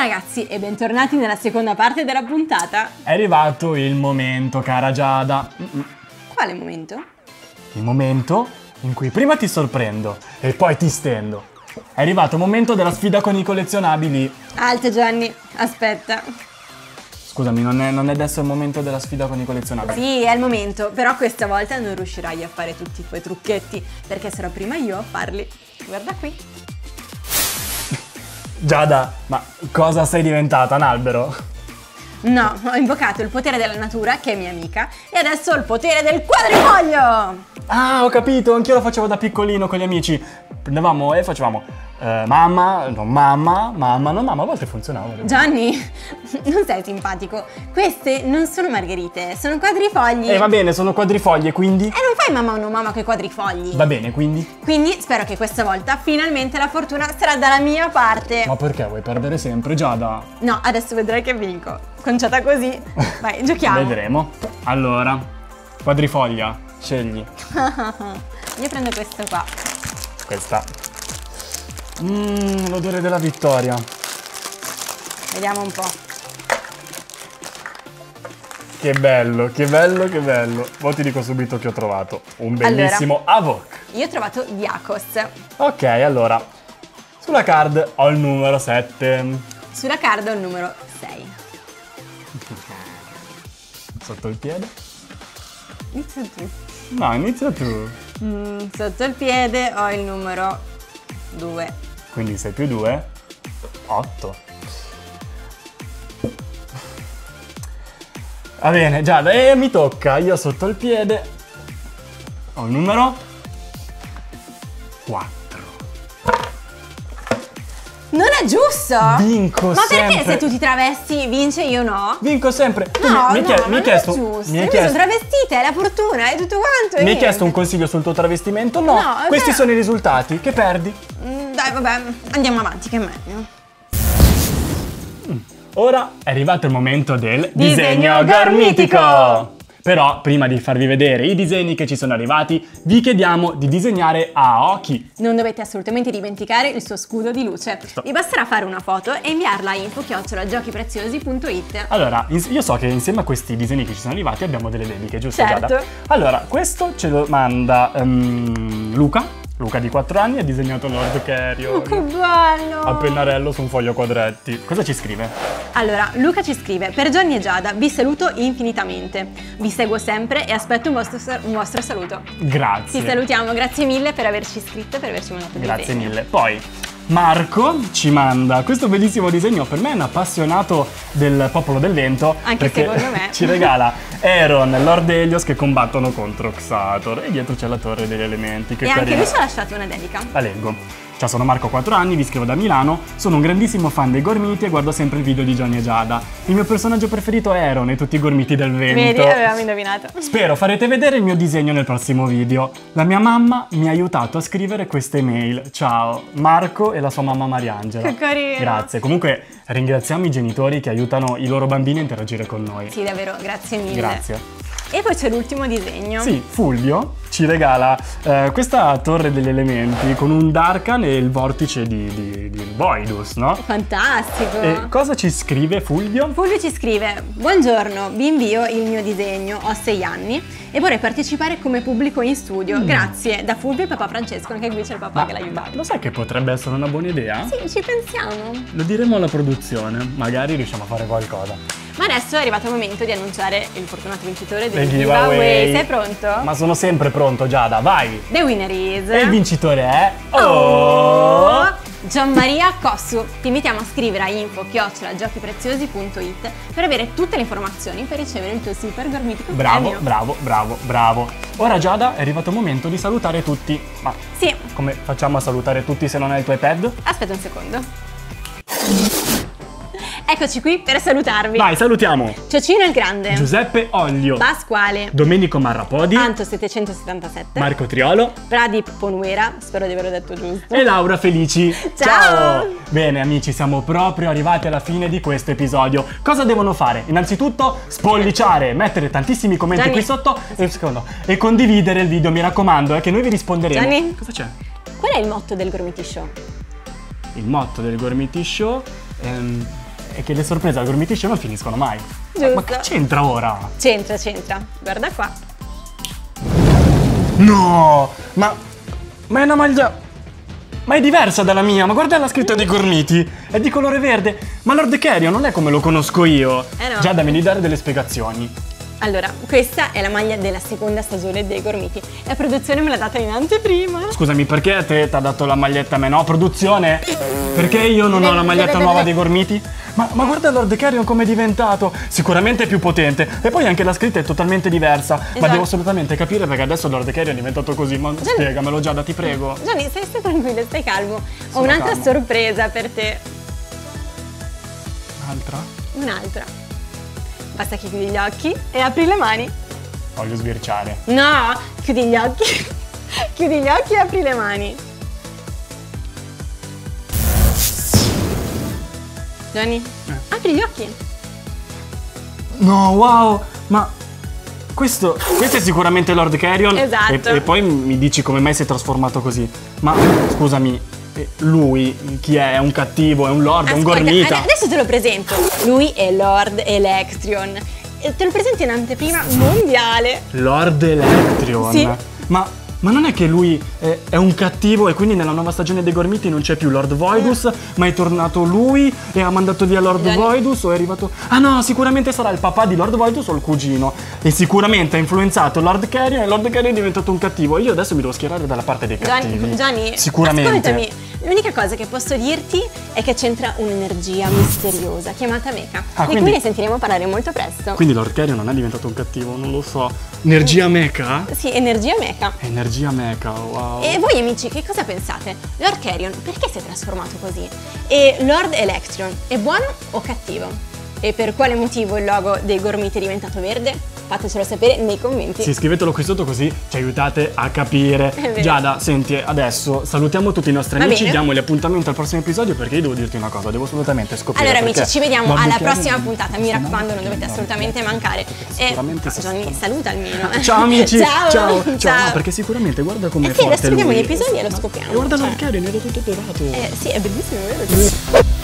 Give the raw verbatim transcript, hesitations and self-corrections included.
ragazzi e bentornati nella seconda parte della puntata. È arrivato il momento, cara Giada. Mm-mm. Quale momento? Il momento in cui prima ti sorprendo e poi ti stendo. È arrivato il momento della sfida con i collezionabili. Alto Gianni, aspetta. Scusami, non è, non è adesso il momento della sfida con i collezionabili? Sì, è il momento, però questa volta non riuscirai a fare tutti i tuoi trucchetti, perché sarò prima io a farli. Guarda qui. Giada, ma cosa sei diventata, un albero? No, ho invocato il potere della natura, che è mia amica, e adesso ho il potere del quadrifoglio! Ah, ho capito, anch'io lo facevo da piccolino con gli amici. Prendevamo e facevamo eh, mamma, non mamma, mamma, non mamma, a volte funzionava. Gianni, non sei simpatico. Queste non sono margherite, sono quadrifogli. Eh, va bene, sono quadrifogli, quindi? E non fai mamma o non mamma coi quadrifogli. Va bene, quindi? Quindi spero che questa volta finalmente la fortuna sarà dalla mia parte. Ma perché vuoi perdere sempre, Giada? No, adesso vedrai che vinco. Conciata così. Vai, giochiamo. Vedremo. Allora, quadrifoglia, scegli. Io prendo questo qua. Questa. Mmm, l'odore della vittoria. Vediamo un po'. Che bello, che bello, che bello. Poi ti dico subito che ho trovato un bellissimo allora, Avok. Io ho trovato Diakos. Ok, allora, sulla card ho il numero sette. Sulla card ho il numero sei. Sotto il piede? Inizia tu. No, inizia tu. Mm, sotto il piede ho il numero due. Quindi sei più due, otto. Va bene, Giada, e mi tocca. Io sotto il piede ho il numero quattro. Non è giusto! Vinco Ma sempre. perché se tu ti travesti vince io no? Vinco sempre. Tu No, mi, mi, no, chie- ma mi hai non chiesto, è giusto. mi hai Io chiesto, mi sono travestita, è la fortuna, è tutto quanto. mi hai niente. chiesto un consiglio sul tuo travestimento? No, No, questi beh. sono i risultati. Che perdi? Mm, Dai, vabbè, andiamo avanti, che è meglio. Ora è arrivato il momento del Disegno disegno gormitico. gormitico. Però, prima di farvi vedere i disegni che ci sono arrivati, vi chiediamo di disegnare Aoki. Non dovete assolutamente dimenticare il suo scudo di luce. Vi basterà fare una foto e inviarla a info chiocciola giochipreziosi punto it. Allora, ins- io so che insieme a questi disegni che ci sono arrivati abbiamo delle dediche, giusto, Certo. Giada? Allora, questo ce lo manda ehm, Luca. Luca di quattro anni ha disegnato Lord Carrion. Oh, che bello! A pennarello su un foglio quadretti. Cosa ci scrive? Allora, Luca ci scrive: per Gianni e Giada vi saluto infinitamente. Vi seguo sempre e aspetto un vostro, un vostro saluto. Grazie. Ti salutiamo, grazie mille per averci iscritto e per averci mandato il Grazie disegno. mille. Poi Marco ci manda questo bellissimo disegno. Per me è un appassionato del popolo del vento. Anche perché secondo me. ci regala Aeron e Lord Helios che combattono contro Xator. E dietro c'è la torre degli elementi. Che E anche carino. lui ci ha lasciato una dedica. La leggo. Ciao, sono Marco, quattro anni, vi scrivo da Milano, sono un grandissimo fan dei gormiti e guardo sempre il video di Gianni e Giada. Il mio personaggio preferito è Aeron e tutti i gormiti del vento. Vedi, avevamo indovinato. Spero farete vedere il mio disegno nel prossimo video. La mia mamma mi ha aiutato a scrivere queste mail. Ciao, Marco e la sua mamma Mariangela. Che carino. Grazie. Comunque ringraziamo i genitori che aiutano i loro bambini a interagire con noi. Sì, davvero, grazie mille. Grazie. E poi c'è l'ultimo disegno. Sì, Fulvio ci regala eh, questa torre degli elementi con un Darkan e il vortice di, di, di Voidus, no? Fantastico. E cosa ci scrive Fulvio? Fulvio ci scrive: buongiorno, vi invio il mio disegno, ho sei anni e vorrei partecipare come pubblico in studio. Mm. Grazie, da Fulvio e papà Francesco, anche qui c'è il papà Ma che l'ha aiutato. lo sai che potrebbe essere una buona idea? Sì, ci pensiamo. Lo diremo alla produzione, magari riusciamo a fare qualcosa. Ma adesso è arrivato il momento di annunciare il fortunato vincitore del Del giveaway. giveaway. Sei pronto? Ma sono sempre pronto, Giada, vai! The winner is... E il vincitore è... Oh! Gianmaria Cossu. Ti invitiamo a scrivere a info chiocciola giochipreziosi punto it per avere tutte le informazioni per ricevere il tuo super gormitico Bravo, premio. bravo, bravo, bravo. Ora, Giada, è arrivato il momento di salutare tutti. Ma Sì, come facciamo a salutare tutti se non hai il tuo iPad? aspetta un secondo. Eccoci qui per salutarvi. Vai, salutiamo! Ciocino il Grande, Giuseppe Oglio, Pasquale, Domenico Marrapodi, Anto settecentosettantasette, Marco Triolo Pradip Ponuera, spero di averlo detto giusto. e Laura Felici. Ciao! Bene amici, siamo proprio arrivati alla fine di questo episodio. Cosa devono fare? Innanzitutto spolliciare, mettere tantissimi commenti Gianni. qui sotto e, secondo, e condividere il video, mi raccomando, eh, che noi vi risponderemo. Gianni? Cosa c'è? Qual è il motto del Gormiti Show? Il motto del Gormiti Show ehm, è che le sorprese al Gormiti Show non finiscono mai. Giusto. Ma che c'entra ora? C'entra, c'entra. Guarda qua. No! Ma... ma è una maglia... ma è diversa dalla mia, ma guarda la scritta dei Gormiti, è di colore verde. Ma Lord Carrion non è come lo conosco io. Eh no. Già, devi di dare delle spiegazioni. Allora, questa è la maglia della seconda stagione dei Gormiti. La produzione me l'ha data in anteprima. Scusami, perché a te t'ha dato la maglietta a me, no? Produzione? Perché io non ho la maglietta nuova dei Gormiti? Ma, ma guarda Lord Carrion come è diventato. Sicuramente più potente. E poi anche la scritta è totalmente diversa. Esatto. Ma devo assolutamente capire perché adesso Lord Carrion è diventato così. Ma Gianni, spiegamelo, Giada, ti prego. Gianni, stai, stai tranquillo, stai calmo. Ho Sono un'altra calmo. sorpresa per te. Un'altra? Un'altra. Basta che chiudi gli occhi e apri le mani. Voglio sbirciare. No, chiudi gli occhi. Chiudi gli occhi e apri le mani. Gianni, Eh. apri gli occhi. No, wow, ma questo, questo è sicuramente Lord Carrion. Esatto. E, e poi mi dici come mai si è trasformato così. Ma scusami, eh, lui chi è? È un cattivo, è un lord, è un Ascolta, gormita? adesso te lo presento. Lui è Lord Electrion. E te lo presento in anteprima mondiale. Lord Electrion? Sì. Ma, ma non è che lui è, è un cattivo e quindi nella nuova stagione dei Gormiti non c'è più Lord Voidus, ma è tornato lui e ha mandato via Lord Gianni. Voidus o è arrivato... Ah no, sicuramente sarà il papà di Lord Voidus o il cugino. E sicuramente ha influenzato Lord Carrion e Lord Carrion è diventato un cattivo. Io adesso mi devo schierare dalla parte dei cattivi. Gianni, Gianni, Sicuramente. ascoltami. L'unica cosa che posso dirti è che c'entra un'energia misteriosa chiamata Mecha. Ah, di quindi- cui ne sentiremo parlare molto presto. Quindi Lord Carrion non è diventato un cattivo, non lo so. Energia mecha? Sì, energia Mecha. Energia mecha, wow. E voi amici, che cosa pensate? Lord Carrion perché si è trasformato così? E Lord Electrion è buono o cattivo? E per quale motivo il logo dei Gormiti è diventato verde? Fatecelo sapere nei commenti. Sì, scrivetelo qui sotto così ci aiutate a capire. È vero. Giada, senti, adesso salutiamo tutti i nostri Va amici, bene. diamogli appuntamento al prossimo episodio perché io devo dirti una cosa, devo assolutamente scoprire. Allora amici, perché ci vediamo Lord alla Carrion- prossima puntata, mi raccomando, non dovete assolutamente mancare. E Sicuramente si Johnny, stanno- saluta almeno. Ciao amici, ciao, ciao, ciao. No, perché sicuramente guarda come Eh è sì, forte adesso vediamo lui. gli episodi e lo scopriamo. E guarda Cioè. Lord Carrion, era tutto dorato. Eh sì, è bellissimo, vero?